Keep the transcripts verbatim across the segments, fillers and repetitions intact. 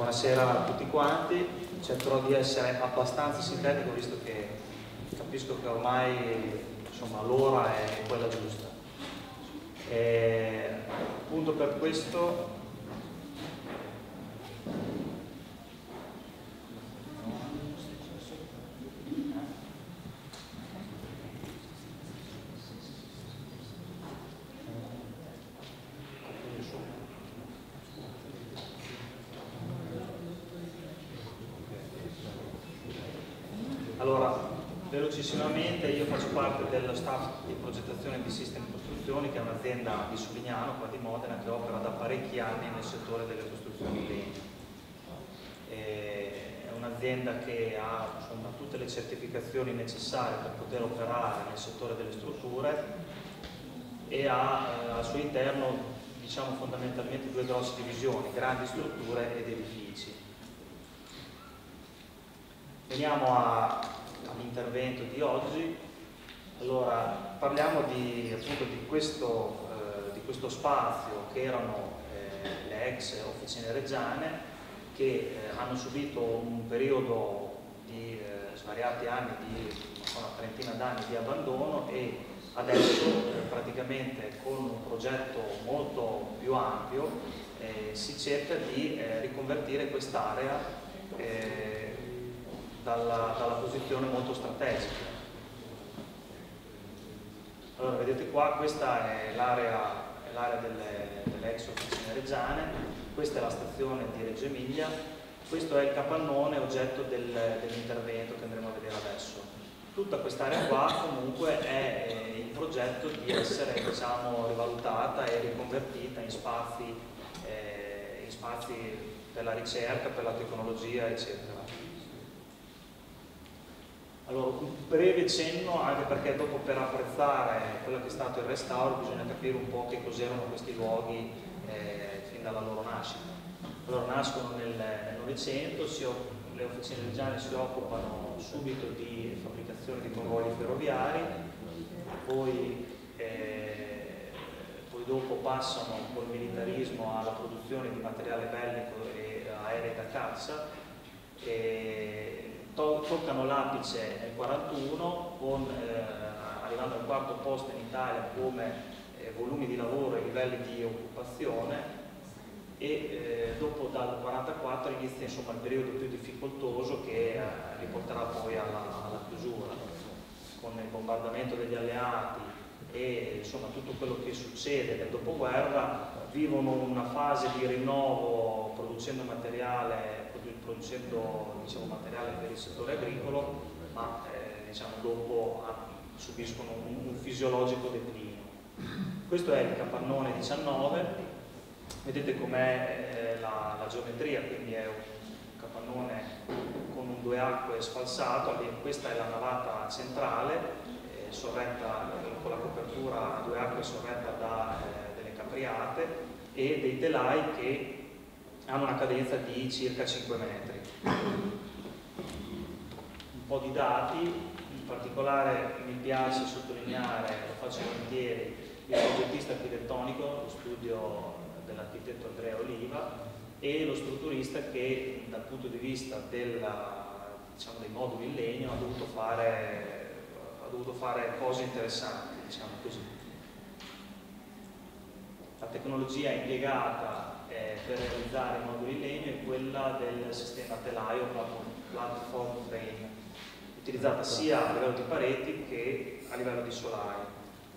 buonasera a tutti quanti, cercherò di essere abbastanza sintetico visto che capisco che ormai l'ora è quella giusta. E, appunto per questo Allora, velocissimamente, io faccio parte dello staff di progettazione di Sistemi Costruzioni, che è un'azienda di Sulignano, qua di Modena, che opera da parecchi anni nel settore delle costruzioni in legno. È un'azienda che ha insomma, tutte le certificazioni necessarie per poter operare nel settore delle strutture e ha eh, al suo interno diciamo, fondamentalmente due grosse divisioni, grandi strutture ed edifici. Veniamo all'intervento di oggi. Allora, parliamo di, appunto, di, questo, eh, di questo spazio che erano eh, le ex officine reggiane che eh, hanno subito un periodo di eh, svariati anni, di una trentina d'anni di abbandono e adesso eh, praticamente con un progetto molto più ampio eh, si cerca di eh, riconvertire quest'area eh, Dalla, dalla posizione molto strategica. Allora, vedete qua, questa è l'area delle, delle ex officine reggiane, questa è la stazione di Reggio Emilia, questo è il capannone oggetto del, dell'intervento che andremo a vedere adesso. Tutta quest'area qua comunque è eh, il progetto di essere diciamo, rivalutata e riconvertita in spazi, eh, in spazi per la ricerca, per la tecnologia, eccetera. Allora, un breve cenno, anche perché dopo per apprezzare quello che è stato il restauro bisogna capire un po' che cos'erano questi luoghi eh, fin dalla loro nascita. Allora, nascono nel Novecento, le officine reggiane si occupano subito di fabbricazione di convogli ferroviari, poi, eh, poi dopo passano col militarismo alla produzione di materiale bellico e aerei da caccia, e toccano l'apice nel quarantuno, con, eh, arrivando al quarto posto in Italia come eh, volumi di lavoro e livelli di occupazione, e eh, dopo dal quarantaquattro inizia insomma, il periodo più difficoltoso che eh, riporterà poi alla, alla chiusura, con il bombardamento degli alleati e insomma, tutto quello che succede nel dopoguerra. Vivono una fase di rinnovo producendo materiale producendo diciamo, materiale per il settore agricolo, ma eh, diciamo, dopo ah, subiscono un, un fisiologico declino. Questo è il capannone diciannove, vedete com'è eh, la, la geometria, quindi è un capannone con un due acque sfalsato, questa è la navata centrale, eh, sorretta con la copertura a due acque sorretta da eh, delle capriate e dei telai che hanno una cadenza di circa cinque metri. Un po' di dati, in particolare mi piace sottolineare, lo faccio volentieri, il progettista architettonico, lo studio dell'architetto Andrea Oliva, e lo strutturista che dal punto di vista della, diciamo, dei moduli in legno ha dovuto fare, ha dovuto fare cose interessanti, diciamo così. La tecnologia impiegata per realizzare i moduli in legno è quella del sistema telaio platform frame, utilizzata sia a livello di pareti che a livello di solai.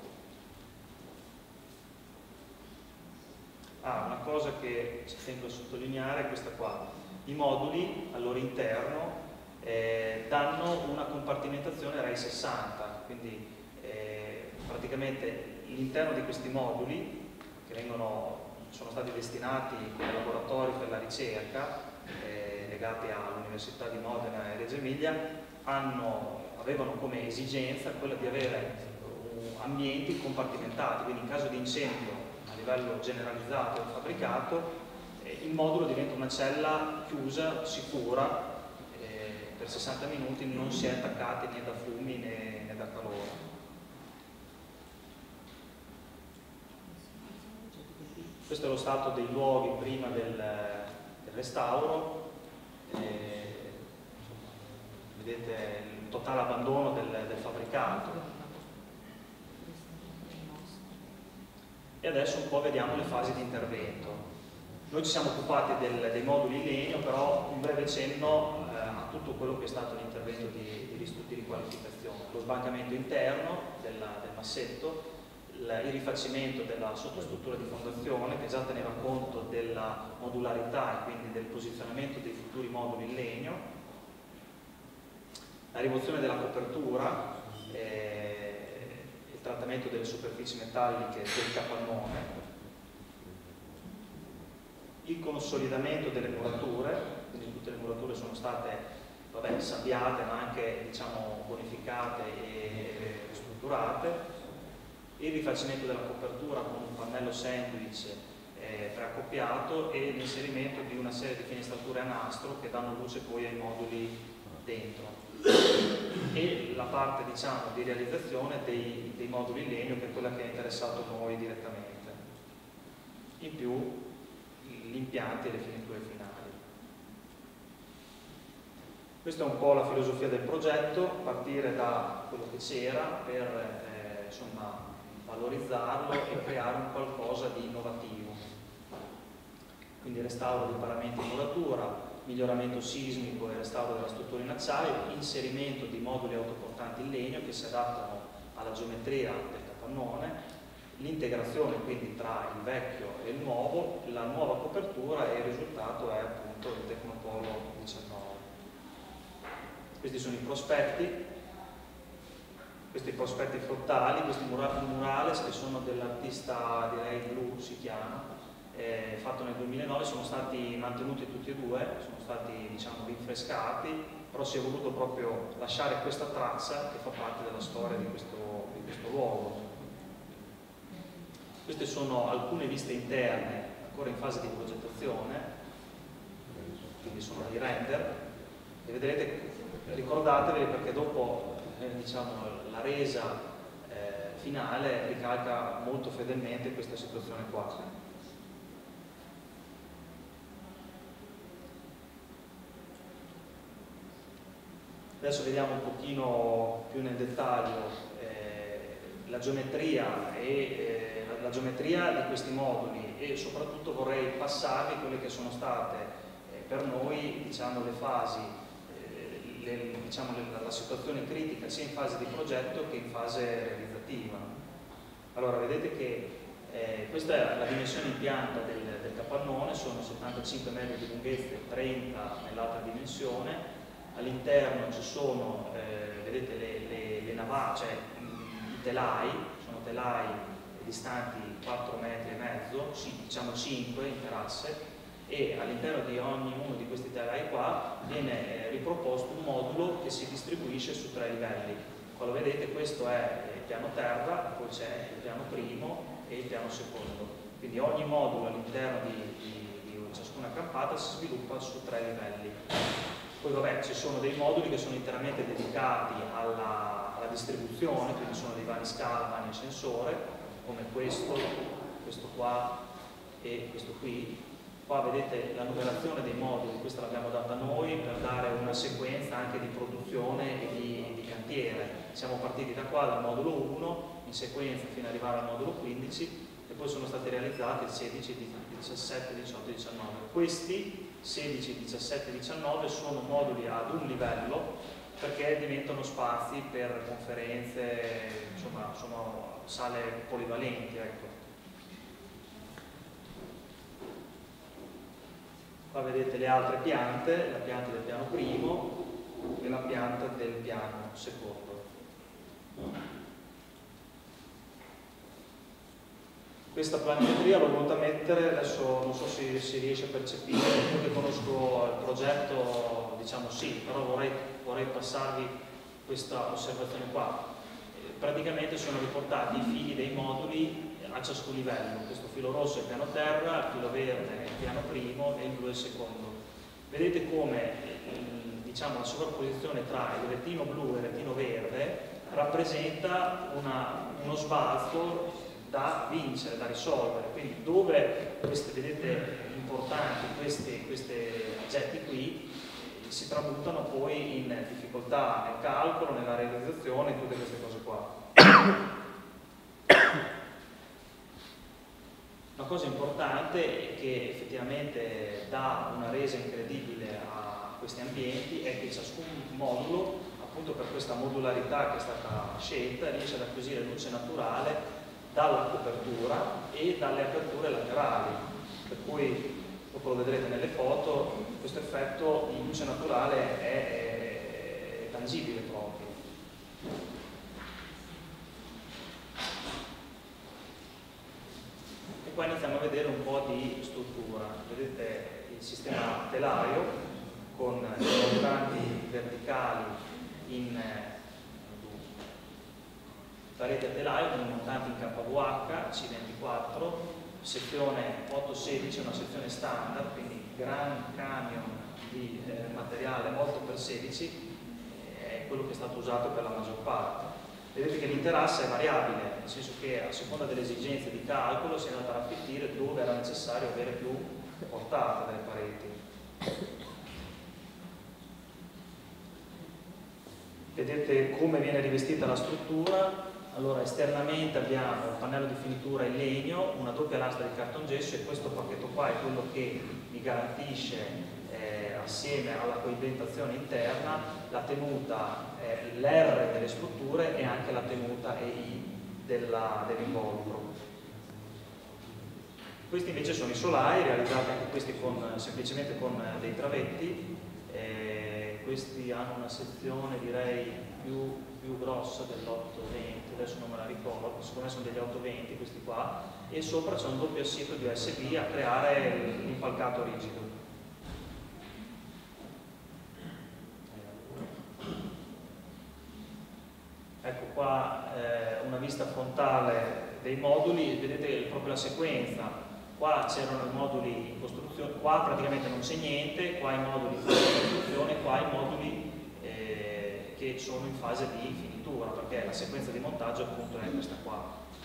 Ah, una cosa che ci tengo a sottolineare è questa qua. I moduli al loro interno eh, danno una compartimentazione RAI sessanta, quindi eh, praticamente l'interno di questi moduli che vengono sono stati destinati ai laboratori per la ricerca eh, legati all'Università di Modena e Reggio Emilia, hanno, avevano come esigenza quella di avere uh, ambienti compartimentati, quindi in caso di incendio a livello generalizzato e fabbricato eh, il modulo diventa una cella chiusa, sicura, eh, per sessanta minuti non si è attaccati né da fumi né, né da calore. Questo è lo stato dei luoghi prima del, del restauro, eh, vedete il totale abbandono del, del fabbricato. E adesso un po' vediamo le fasi di intervento. Noi ci siamo occupati del, dei moduli in legno, però un breve cenno eh, a tutto quello che è stato l'intervento di, di, di riqualificazione. Lo sbancamento interno della, del massetto, il, il rifacimento della sottostruttura di fondazione che già teneva conto della modularità e quindi del posizionamento dei futuri moduli in legno, la rimozione della copertura, eh, il trattamento delle superfici metalliche del capannone, il consolidamento delle murature, quindi tutte le murature sono state vabbè, sabbiate ma anche diciamo, bonificate e ristrutturate, il rifacimento della copertura con un pannello sandwich eh, preaccoppiato e l'inserimento di una serie di finestrature a nastro che danno luce poi ai moduli dentro, e la parte diciamo, di realizzazione dei, dei moduli in legno, che è quella che ha interessato noi direttamente. In più gli impianti e le finiture finali. Questa è un po' la filosofia del progetto, partire da quello che c'era per eh, insomma, valorizzarlo e creare un qualcosa di innovativo. Quindi restauro di paramenti in muratura, miglioramento sismico e restauro della struttura in acciaio, inserimento di moduli autoportanti in legno che si adattano alla geometria del capannone, l'integrazione quindi tra il vecchio e il nuovo, la nuova copertura, e il risultato è appunto il Tecnopolo diciannove. Questi sono i prospetti, questi prospetti frontali, questi murales che sono dell'artista direi Blu si chiama, eh, fatto nel duemilanove, sono stati mantenuti tutti e due, sono stati diciamo rinfrescati, però si è voluto proprio lasciare questa traccia che fa parte della storia di questo, di questo luogo. Queste sono alcune viste interne ancora in fase di progettazione, quindi sono dei render, e vedrete, ricordatevi perché dopo eh, diciamo, la resa eh, finale ricalca molto fedelmente questa situazione qua. Adesso vediamo un pochino più nel dettaglio eh, la geometria e eh, la geometria di questi moduli, e soprattutto vorrei passarvi quelle che sono state eh, per noi diciamo, le fasi, eh, le, diciamo, le, la situazione critica sia in fase di progetto che in fase realizzativa. Allora vedete che eh, questa è la dimensione in pianta del, del capannone, sono settantacinque metri di lunghezza e trenta nell'altra dimensione. All'interno ci sono, eh, vedete, le, le, le navate, cioè i telai, sono telai distanti quattro metri e mezzo, diciamo cinque in terasse, e all'interno di ognuno di questi telai qua viene riproposto un modulo che si distribuisce su tre livelli. Qua lo vedete, questo è il piano terra, poi c'è il piano primo e il piano secondo. Quindi ogni modulo all'interno di, di, di ciascuna campata si sviluppa su tre livelli. Poi vabbè, ci sono dei moduli che sono interamente dedicati alla, alla distribuzione, quindi sono dei vari scala, vani ascensore, come questo, questo qua e questo qui. Qua vedete la numerazione dei moduli, questa l'abbiamo data noi per dare una sequenza anche di produzione e di, di cantiere. Siamo partiti da qua, dal modulo uno, in sequenza fino ad arrivare al modulo quindici, e poi sono stati realizzati il sedici, diciassette, diciotto e diciannove. Questi sedici, diciassette e diciannove sono moduli ad un livello perché diventano spazi per conferenze, insomma sono sale polivalenti, ecco. Qua vedete le altre piante, la pianta del piano primo e la pianta del piano secondo. Questa planimetria l'ho voluta mettere, adesso non so se si riesce a percepire, io che conosco il progetto diciamo sì, però vorrei, vorrei passarvi questa osservazione qua. Eh, praticamente sono riportati i fili dei moduli a ciascun livello, questo filo rosso è il piano terra, il filo verde è il piano primo e il blu è il secondo. Vedete come eh, diciamo, la sovrapposizione tra il retino blu e il retino verde rappresenta una, uno sbalzo da vincere, da risolvere. Quindi dove queste, vedete, importanti questi, questi oggetti qui si tramutano poi in difficoltà nel calcolo, nella realizzazione, in tutte queste cose qua. Una cosa importante e che effettivamente dà una resa incredibile a questi ambienti è che ciascun modulo, appunto per questa modularità che è stata scelta, riesce ad acquisire luce naturale dalla copertura e dalle aperture laterali, per cui dopo lo vedrete nelle foto, questo effetto di luce naturale è, è, è tangibile proprio. E qua iniziamo a vedere un po' di struttura. Vedete il sistema telaio con i montanti verticali in parete a telaio con i montanti in K V H C ventiquattro, sezione otto sedici, una sezione standard, quindi gran camion di eh, materiale otto per sedici, eh, è quello che è stato usato per la maggior parte. Vedete che l'interasse è variabile, nel senso che a seconda delle esigenze di calcolo si è andato a raffittire dove era necessario avere più portata delle pareti. Vedete come viene rivestita la struttura. Allora, esternamente abbiamo un pannello di finitura in legno, una doppia lastra di cartongesso, e questo pacchetto qua è quello che mi garantisce, eh, assieme alla coibentazione interna, la tenuta, eh, l'R delle strutture e anche la tenuta E I dell'involucro. Questi invece sono i solai, realizzati anche questi con, semplicemente con dei travetti. Eh, questi hanno una sezione, direi, più, più grossa dell'otto venti, adesso non me la ricordo, secondo me sono degli otto venti questi qua, e sopra c'è un doppio assito di U S B a creare l'impalcato rigido. Ecco qua eh, una vista frontale dei moduli, vedete proprio la sequenza. Qua c'erano i moduli in costruzione, qua praticamente non c'è niente, qua i moduli in costruzione, qua i moduli eh, che sono in fase di finitura, perché la sequenza di montaggio appunto è questa qua.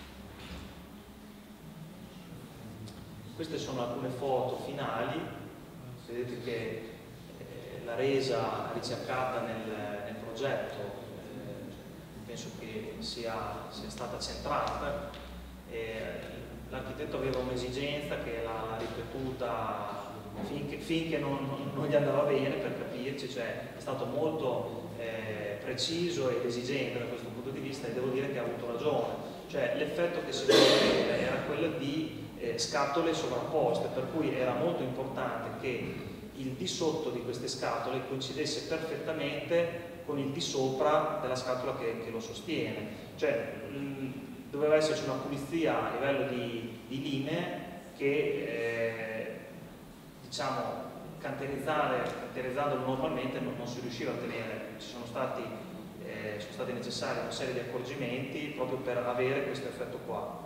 Queste sono alcune foto finali, vedete che eh, la resa ricercata nel, nel progetto eh, penso che sia, sia stata centrata. Eh, L'architetto aveva un'esigenza che l'ha ripetuta finché, finché non, non, non gli andava bene, per capirci, cioè è stato molto eh, preciso ed esigente da questo punto di vista, e devo dire che ha avuto ragione. Cioè l'effetto che si voleva era quello di eh, scatole sovrapposte, per cui era molto importante che il di sotto di queste scatole coincidesse perfettamente con il di sopra della scatola che, che lo sostiene. Cioè, mh, doveva esserci una pulizia a livello di, di linee che, eh, diciamo, canterizzandolo normalmente non, non si riusciva a tenere. Ci sono stati, eh, sono stati necessari una serie di accorgimenti proprio per avere questo effetto qua.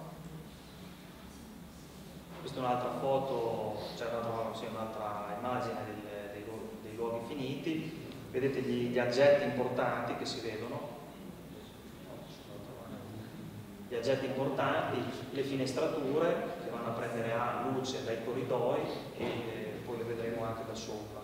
Questa è un'altra foto, cioè un'altra, sì, un'altra immagine del, dei, dei luoghi finiti. Vedete gli, gli aggetti importanti che si vedono. Gli aggetti importanti, le finestrature che vanno a prendere a luce dai corridoi, e poi le vedremo anche da sopra.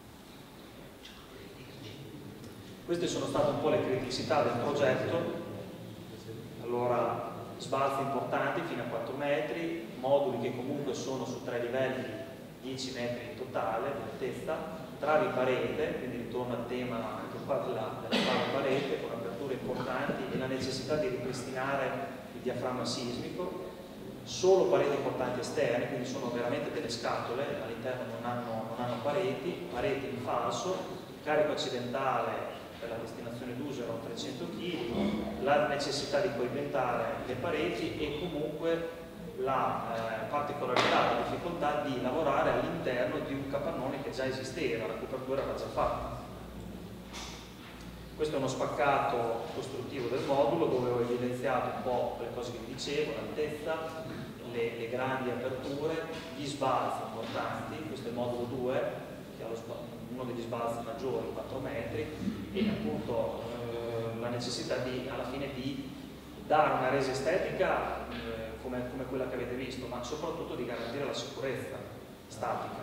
Queste sono state un po' le criticità del progetto. Allora, sbalzi importanti fino a quattro metri, moduli che comunque sono su tre livelli, dieci metri in totale di altezza, travi parete, quindi ritorno al tema anche qua della, della trave parete, con aperture importanti e la necessità di ripristinare il diaframma sismico, solo pareti portanti esterne, quindi sono veramente delle scatole, all'interno non hanno, non hanno pareti, pareti in falso, carico accidentale per la destinazione d'uso erano trecento chili, la necessità di coibentare le pareti e comunque la eh, particolarità, la difficoltà di lavorare all'interno di un capannone che già esisteva, la copertura era già fatta. Questo è uno spaccato costruttivo del modulo dove ho evidenziato un po' le cose che vi dicevo, l'altezza, le, le grandi aperture, gli sbalzi importanti. Questo è il modulo due, che ha lo, uno degli sbalzi maggiori, quattro metri, e appunto eh, la necessità di, alla fine di dare una resa estetica eh, come, come quella che avete visto, ma soprattutto di garantire la sicurezza statica.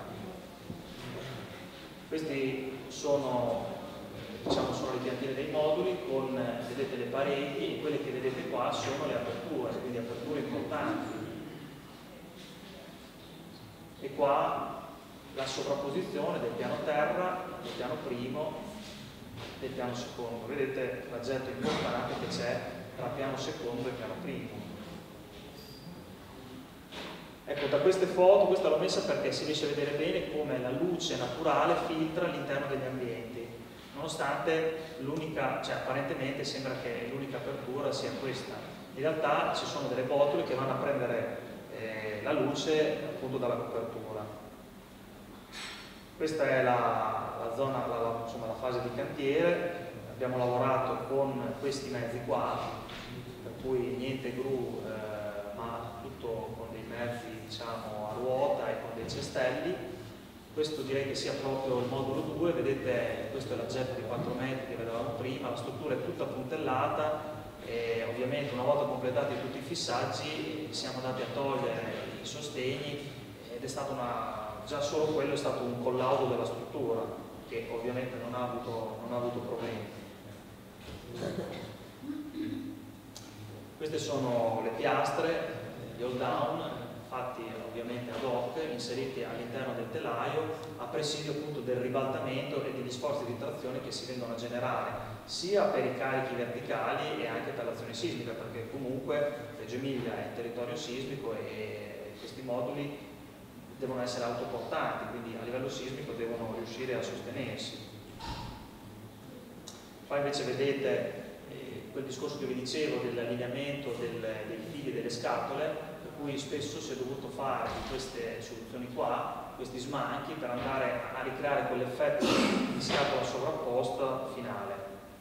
Questi sono, diciamo, sono le piantine dei moduli con, vedete, le pareti, e quelle che vedete qua sono le aperture, quindi aperture importanti. E qua la sovrapposizione del piano terra, del piano primo, del piano secondo. Vedete l'aggetto importante che c'è tra piano secondo e piano primo. Ecco, da queste foto, questa l'ho messa perché si riesce a vedere bene come la luce naturale filtra all'interno degli ambienti, nonostante l'unica, cioè apparentemente sembra che l'unica apertura sia questa. In realtà ci sono delle botole che vanno a prendere eh, la luce appunto dalla copertura. Questa è la, la zona, la, la, insomma, la fase di cantiere. Abbiamo lavorato con questi mezzi qua, per cui niente gru, eh, ma tutto con dei mezzi, diciamo, a ruota e con dei cestelli. Questo direi che sia proprio il modulo due, vedete, questo è l'aggetto di quattro metri che vedevamo prima, la struttura è tutta puntellata e ovviamente una volta completati tutti i fissaggi siamo andati a togliere i sostegni ed è stata una, già solo quello è stato un collaudo della struttura che ovviamente non ha avuto, non ha avuto problemi. Queste sono le piastre, gli hold down, fatti ovviamente ad hoc, inseriti all'interno del telaio a presidio appunto del ribaltamento e degli sforzi di trazione che si vengono a generare sia per i carichi verticali e anche per l'azione sismica, perché comunque Reggio Emilia è in territorio sismico e questi moduli devono essere autoportanti, quindi a livello sismico devono riuscire a sostenersi. Poi invece vedete eh, quel discorso che vi dicevo dell'allineamento del, dei fili e delle scatole, per cui spesso si è dovuto fare di queste soluzioni qua, questi smanchi, per andare a ricreare quell'effetto di scatola sovrapposta finale.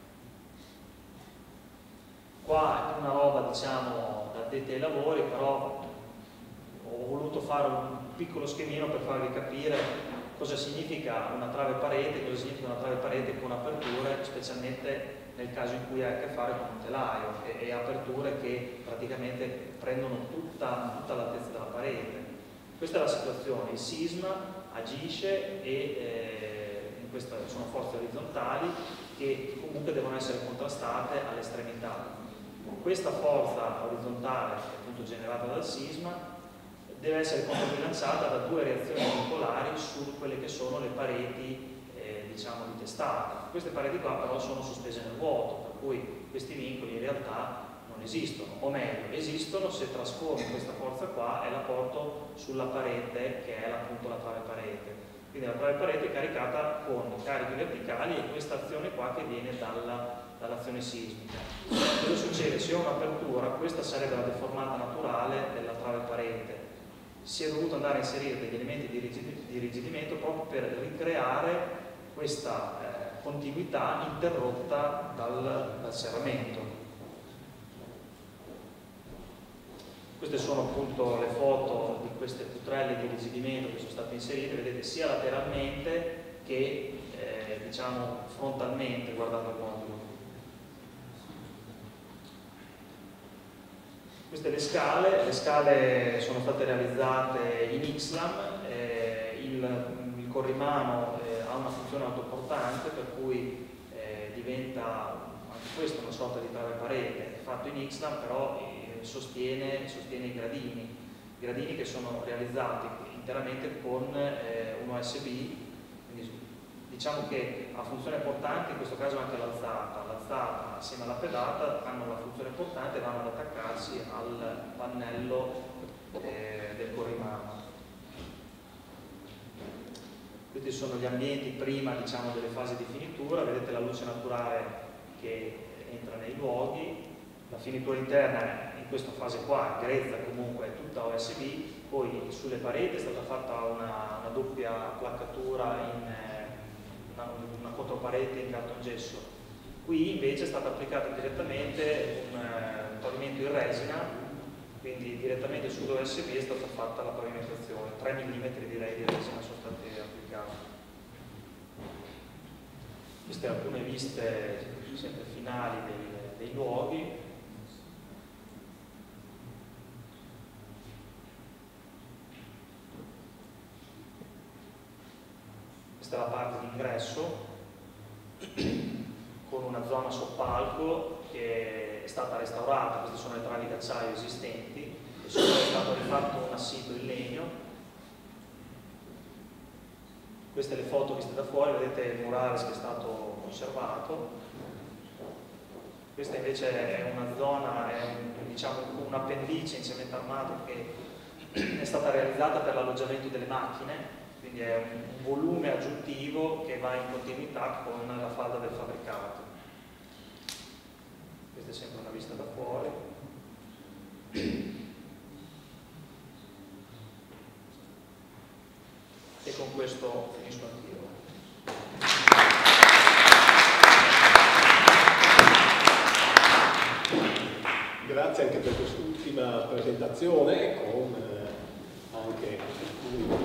Qua è una roba, diciamo, da addetti ai lavori, però ho voluto fare un piccolo schemino per farvi capire cosa significa una trave parete, cosa significa una trave parete con aperture, specialmente nel caso in cui hai a che fare con un telaio e, e aperture che praticamente prendono tutta, tutta l'altezza della parete. Questa è la situazione, il sisma agisce e eh, in questa sono forze orizzontali che comunque devono essere contrastate all'estremità. Questa forza orizzontale, appunto generata dal sisma, deve essere controbilanciata da due reazioni vincolari su quelle che sono le pareti eh, diciamo di testata. Queste pareti qua però sono sospese nel vuoto, per cui questi vincoli in realtà non esistono, o meglio, esistono se trasformo questa forza qua e la porto sulla parete che è appunto la trave parete. Quindi la trave parete è caricata con carichi verticali e questa azione qua che viene dalla, dall'azione sismica. Cosa succede? Se ho un'apertura, questa sarebbe la deformata naturale della trave parete. Si è dovuto andare a inserire degli elementi di, rigid, di rigidimento proprio per ricreare questa eh, continuità interrotta dal, dal serramento. Queste sono appunto le foto di queste putrelle di rigidimento che sono state inserite, vedete, sia lateralmente che eh, diciamo frontalmente guardando il modulo. Queste le scale, le scale sono state realizzate in Ixlam, eh, il, il corrimano eh, ha una funzione autoportante per cui eh, diventa anche questo una sorta di trave parete, è fatto in Ixlam però eh, sostiene, sostiene i gradini, i gradini che sono realizzati interamente con eh, un O S B, quindi diciamo che ha funzione portante in questo caso anche l'alzata, l'alzata assieme alla pedata hanno la funzione portante e vanno ad attaccarsi al pannello eh, del corrimano. Questi sono gli ambienti prima, diciamo, delle fasi di finitura, vedete la luce naturale che entra nei luoghi, la finitura interna in questa fase qua, grezza comunque, è tutta O S B, poi sulle pareti è stata fatta una, una doppia placcatura in eh, una, una controparete in cartongesso. Qui invece è stata applicata direttamente un, un pavimento in resina, quindi direttamente sull'O S B è stata fatta la pavimentazione, tre millimetri direi di resina sono state applicate. Queste alcune viste sempre finali dei, dei luoghi. questa è la parte di ingresso, con una zona soppalco che è stata restaurata. Queste sono le travi d'acciaio esistenti, e sopra è stato rifatto un assillo in legno. Queste le foto viste da fuori, vedete il murales che è stato conservato. Questa invece è una zona, è un, diciamo, un appendice in cemento armato che è stata realizzata per l'alloggiamento delle macchine, quindi è un, un volume aggiuntivo che va in continuità con la falda del fabbricato. Questa è sempre una vista da fuori. E con questo finisco anch'io. Grazie anche per quest'ultima presentazione, con eh, anche alcuni